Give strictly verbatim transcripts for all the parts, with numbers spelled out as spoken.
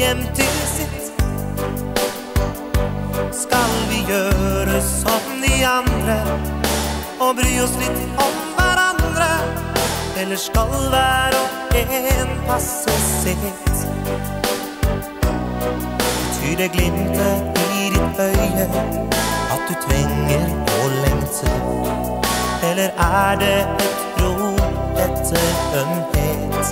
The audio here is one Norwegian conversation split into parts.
hjem til sitt? Skal vi gjøre som de andre og bry oss litt om hverandre? Eller skal hver og en passe sitt? Betyr det glimtet i ditt øye at du trenger å lengte? Eller er det et rop etter ømhet?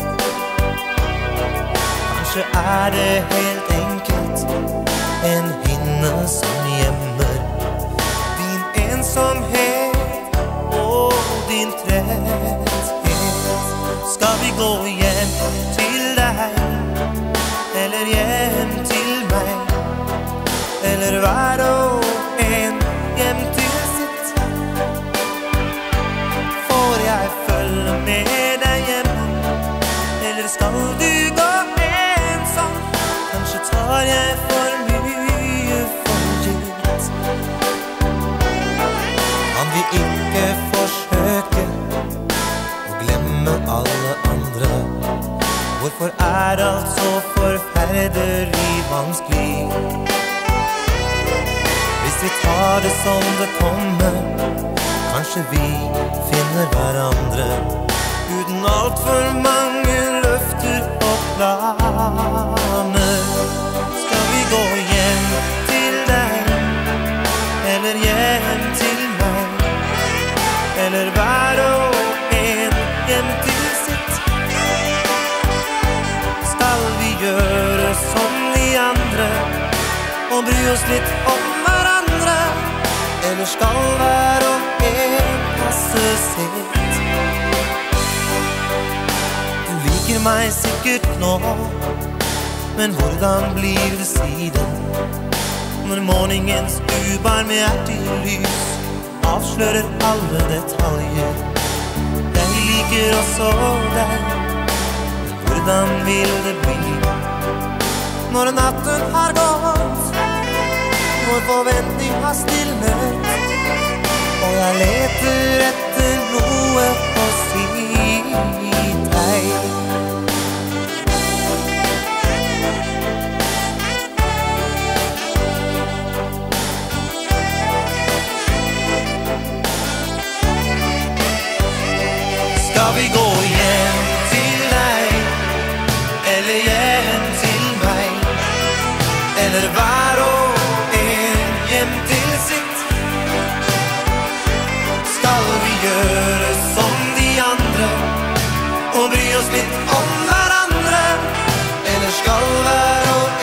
Kanskje er det helt enkelt en hinne som gjemmer din ensomhet og din tretthet. Skal vi gå hjem til deg, eller hjem til meg? Eller hver og en hjem til sitt? Får jeg følge med deg hjem, eller skal du gå ensom? Kanskje tar jeg for mye for gitt. Kan vi ikke forsøke å glemme alle andre? Hvorfor er alt så forferdelig vanskelig? Hvis vi tar det som det kommer, kanskje vi finner hverandre uten alt for mange løfter og planer. Skal vi gå hjem til deg, eller hjem til meg? Eller hver og en hjem til sitt? Skal vi gjøre som de andre og bry oss litt om hverandre? Eller skal hver og en passe sitt? Du liker meg sikkert nå, men hvordan blir det siden? Når morgenens ubarmhjertige lys avslører alle detaljer. Jeg liker også deg, men hvordan vil det bli når natten har gått, vår forventning har stilnet, og jeg leter etter noe å si deg? Skal vi gå hjem til deg, eller hjem til meg? Eller hver og en hjem til sitt? Skal vi gjøre som de andre og bry oss litt om hverandre? Eller skal hver og